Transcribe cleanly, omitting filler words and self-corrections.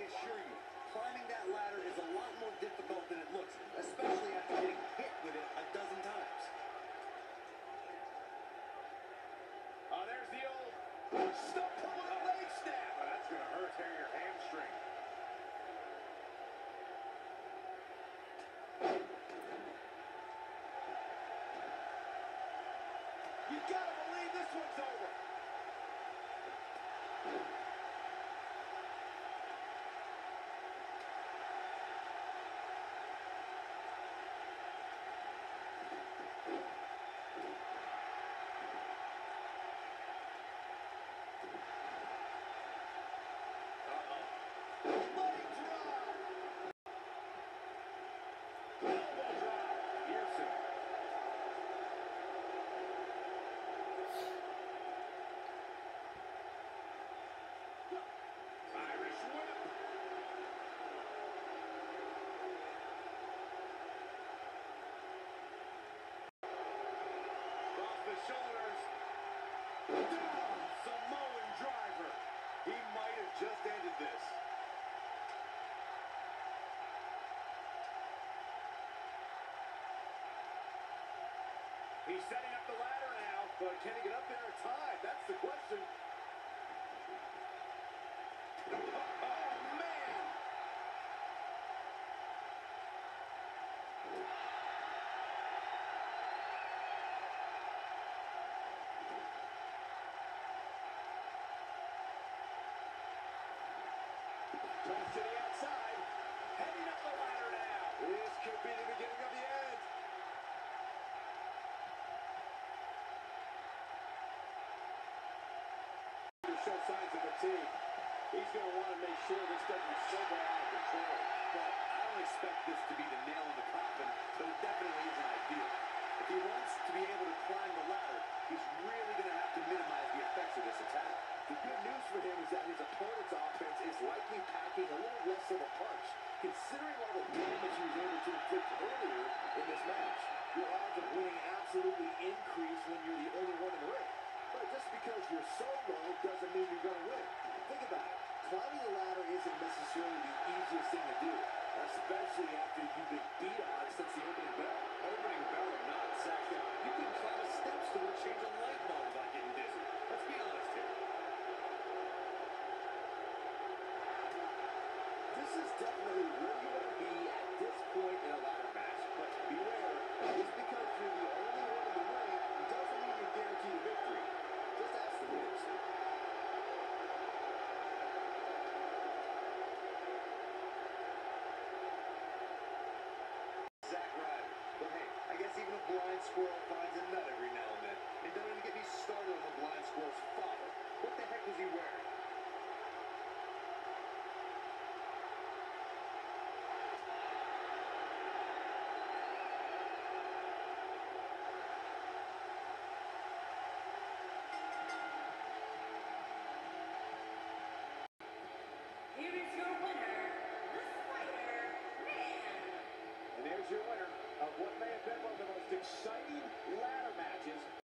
assure you, climbing that ladder is a lot more difficult than it looks, especially after getting hit with it a dozen times. Oh, there's the old stump pull with a leg snap. Oh, that's going to hurt, tear your hamstring. You gotta believe this one's over. Shoulders. Down. Samoan driver. He might have just ended this. He's setting up the ladder now, but can he get up there in time? That's the question. Oh, man! Trying to the outside, heading up the ladder now. This could be the beginning of the end. To show signs of fatigue. He's going to want to make sure this doesn't sober out of control. But I don't expect this to be the nail in the coffin, but it definitely isn't ideal. If he wants to be able to climb the ladder, he's really going to have to minimize the effects of this attack. The good news for him is that his opponent's offense is likely packing a little less of a punch, considering all the damage he was able to inflict earlier in this match. Your odds of winning absolutely increase when you're the only one in the ring. But just because you're solo doesn't mean you're going to win. Think about it. Climbing the ladder isn't necessarily the easiest thing to do, especially after you've been beat on since the opening bell. Opening bell or not, Saxton, you couldn't climb a step stool or change a light bulb without getting dizzy. Let's be honest here. This is definitely where you want to be at this point in a ladder match. But beware, just because you're the only one in the ring doesn't mean you're guaranteed a victory. Just ask the winners. Zack Ryder. But hey, I guess even a blind squirrel finds a nut every now and then. And don't even get me started on the blind squirrel's father. What the heck was he wearing?